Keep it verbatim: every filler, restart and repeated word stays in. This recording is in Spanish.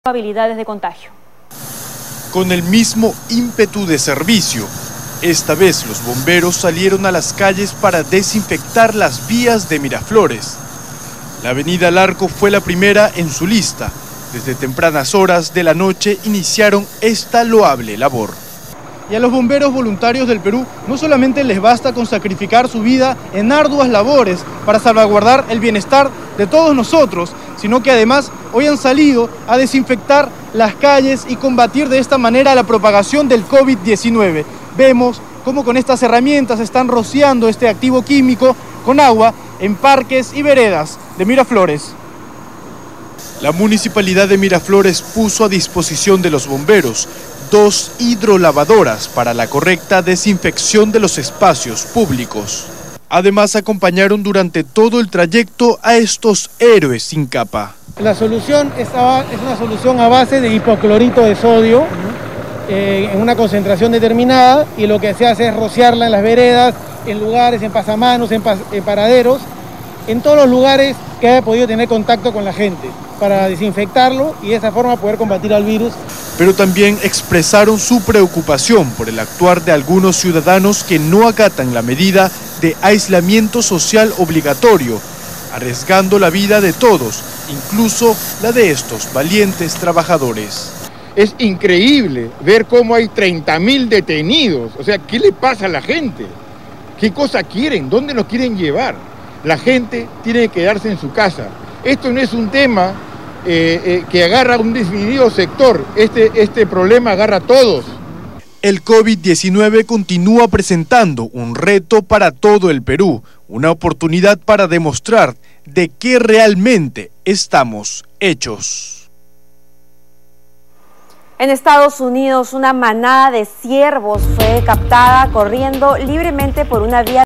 probabilidades de contagio. Con el mismo ímpetu de servicio, esta vez los bomberos salieron a las calles para desinfectar las vías de Miraflores. La avenida Larco fue la primera en su lista. Desde tempranas horas de la noche iniciaron esta loable labor. Y a los bomberos voluntarios del Perú no solamente les basta con sacrificar su vida en arduas labores para salvaguardar el bienestar de todos nosotros, sino que además hoy han salido a desinfectar las calles y combatir de esta manera la propagación del COVID diecinueve. Vemos cómo con estas herramientas están rociando este activo químico con agua en parques y veredas de Miraflores. La Municipalidad de Miraflores puso a disposición de los bomberos dos hidrolavadoras para la correcta desinfección de los espacios públicos. Además, acompañaron durante todo el trayecto a estos héroes sin capa. La solución es, a, es una solución a base de hipoclorito de sodio, eh, en una concentración determinada, y lo que se hace es rociarla en las veredas, en lugares, en pasamanos, en, pas, en paraderos, en todos los lugares que haya podido tener contacto con la gente, para desinfectarlo y de esa forma poder combatir al virus. Pero también expresaron su preocupación por el actuar de algunos ciudadanos que no acatan la medida de aislamiento social obligatorio, arriesgando la vida de todos, incluso la de estos valientes trabajadores. Es increíble ver cómo hay treinta mil detenidos. O sea, ¿qué le pasa a la gente? ¿Qué cosa quieren? ¿Dónde nos quieren llevar? La gente tiene que quedarse en su casa. Esto no es un tema eh, eh, que agarra a un dividido sector. Este, este problema agarra a todos. El COVID diecinueve continúa presentando un reto para todo el Perú, una oportunidad para demostrar de qué realmente estamos hechos. En Estados Unidos, una manada de ciervos fue captada corriendo libremente por una vía